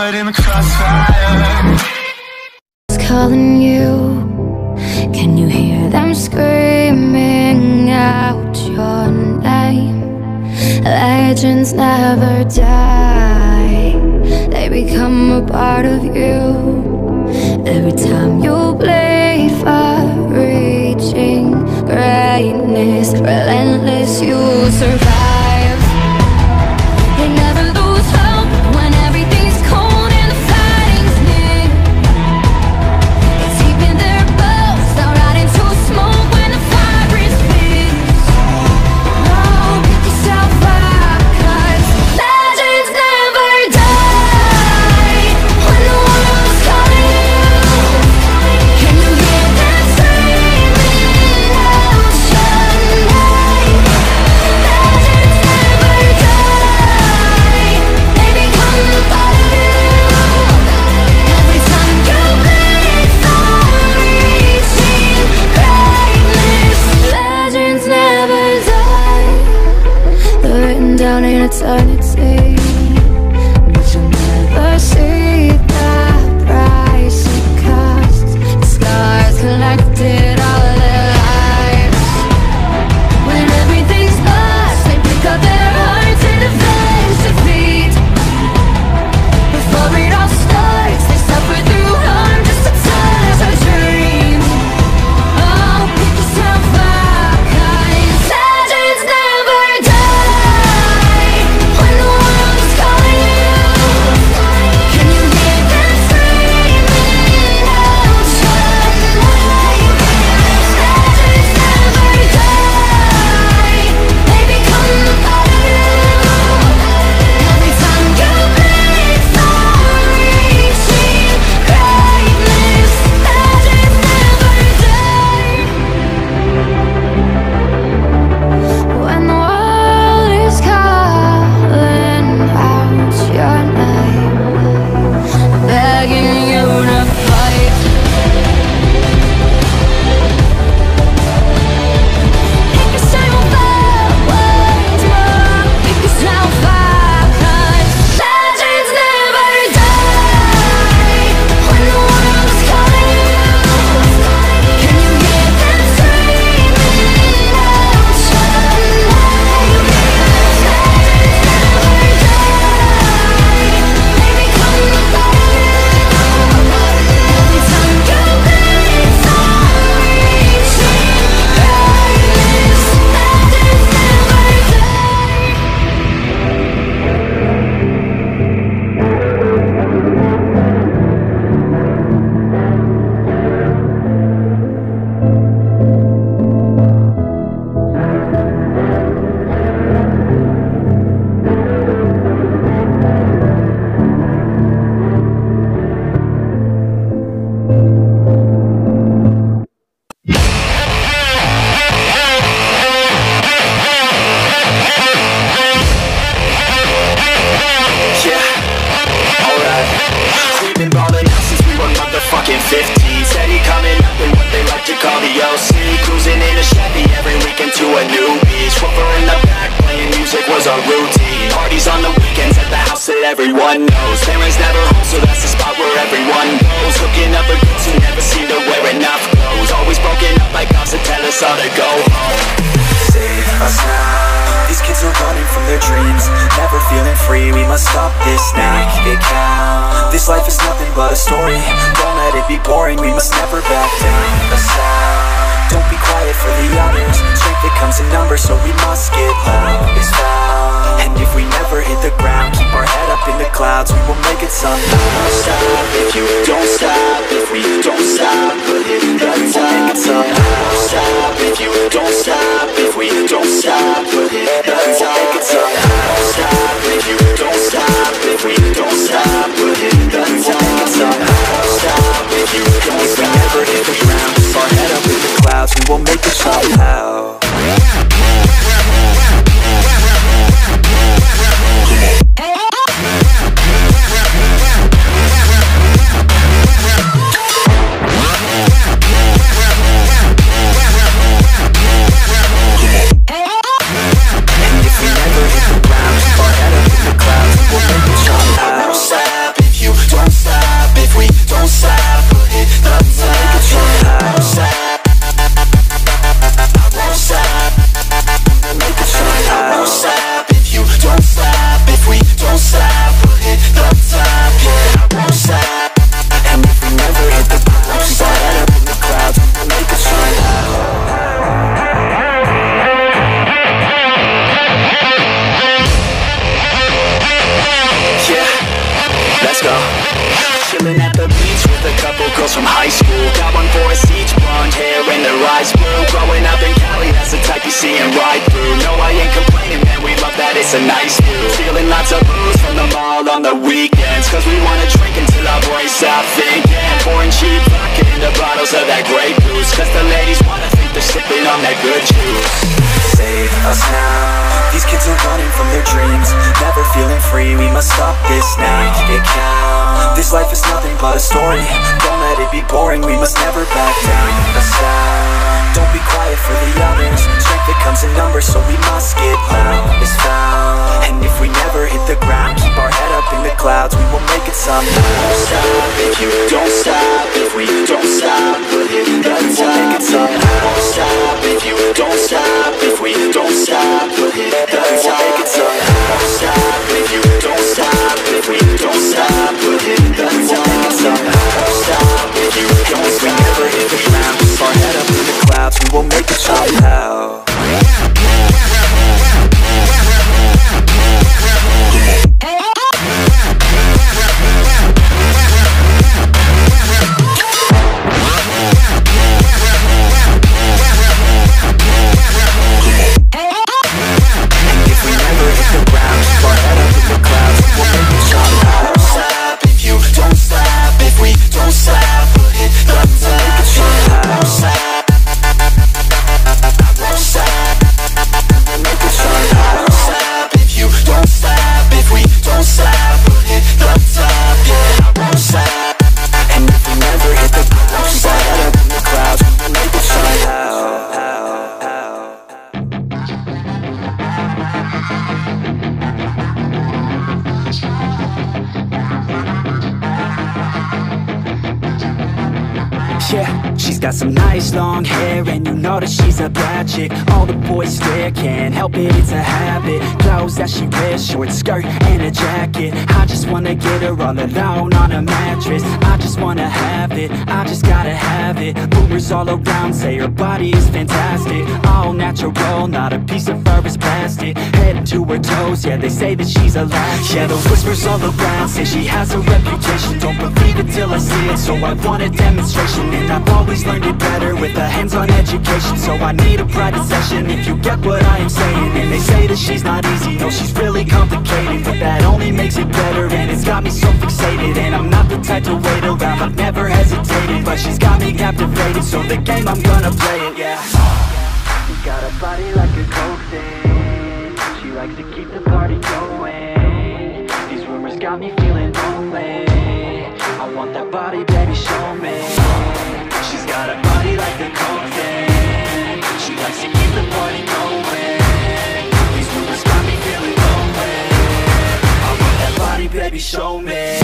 caught in the crossfire. Calling you, can you hear them screaming out your name? Legends never die, they become a part of you. Every time you bleed for reaching greatness, relentless you survive. They never lose hope when everything's cold and the fighting's near. It's deep in their bones, they'll rot into smoke when the vibrance fierce. No, pick yourself up, 'cause legends never die. When the world's calling you, can you hear them screaming out your name? Legends never die, they become a part of you. Every time you bleed for reaching greatness, legends never die. They're written down in eternity, but you'll never see the price it costs. The scars collected all their lives. When everything's lost, they pick up their hearts and avenge defeat. Before it all starts, they suffer through harm just to tell us our dreams. Oh, pick yourself up, 'cause legends never die. When the world's calling you, can you hear them screaming out your name? Legends never die, they become a part of you. Every time you bleed for reaching greatness, legends never die. When the world is calling out your name, begging you to fight. Pick yourself up once more, pick yourself up, 'cause legends never die. When the world's calling you, can you hear them screaming out your name? Legends never die, they become a part of you. Every time you bleed for reaching greatness, legends never die. Yeah, alright. We've been ballin' out since we were motherfucking 15. Steady coming up in what they like to call the OC. Cruising in a Chevy every weekend to a new beach. Whooper in the back, playing music was our routine. Parties on the weekends at the house that everyone knows. Parents never home, so that's the spot where everyone goes. Hooking up with girls who never seem to wear enough clothes. Always broken up by cops that tell us all to go home. Save us now. These kids are running from their dreams, never feeling free. We must stop this now, keep it count. This life is nothing but a story, don't let it be boring. We must never back down. The sound, don't be quiet for the others. Strength that comes in numbers, so we must get loud. It's found, and if we never hit the ground, keep our head up in the clouds, we will make it somehow. Don't stop if you don't stop. If we don't stop, we'll hit the top. Don't stop if you don't stop. If we don't stop, we'll hit the top. Don't stop if you don't stop. If we don't stop, we'll hit the top. Don't stop if you don't If we stop. never hit the ground, keep our head up in the clouds, we will make it somehow. seeing right through. No, I ain't complaining, man, we love that, it's a nice view. Stealing lots of booze from the mall on the weekends, cause we wanna drink until our brains stop thinking. Pouring cheap vodka into bottles of that Grey Goose, cause the ladies wanna think they're sipping on that good juice. Save us now. These kids are running from their dreams, never feeling free. We must stop this now, make it count. This life is nothing but a story, don't let it be boring. We must never back down. A sound, don't be quiet for the others. Strength that comes in numbers, so we must get loud. Is found, and if we never hit the ground, keep our head up in the clouds, we will make it somehow. Don't stop if you don't stop. If we don't stop, we'll hit the top. Don't stop if you don't stop. If we don't stop, we'll hit the top. Don't stop if you don't stop. If we don't stop, we'll hit the top. Don't stop if you don't stop. We never hit the ground, keep our head up in the clouds, we will make it somehow. Yeah, she's got some nice long hair, and you know that she's a bad chick. All the boys stare, can't help it, it's a habit. Clothes that she wears, short skirt and a jacket. I just wanna get her all alone on a mattress. I just wanna have it, I just gotta have it. Rumors all around say her body is fantastic, all natural, not a piece of fur is plastic. Head to her toes, yeah, they say that she's a latch. Yeah, the whispers all around say she has a reputation. Don't believe it till I see it, so I want a demonstration. And I've always learned it better with a hands-on education, so I need a private session if you get what I am saying. And they say that she's not easy, no, she's really complicated, but that only makes it better, and it's got me so fixated. And I'm not the type to wait around, I've never hesitated, but she's got me captivated, so the game, I'm gonna play it, yeah. She's got a body like a coke thing, she likes to keep the party going. These rumors got me feeling lonely, I want that body, baby, show me. She's got a body like a coke thing, she likes to keep the party going. These rumors got me feeling lonely, I want that body, baby, show me.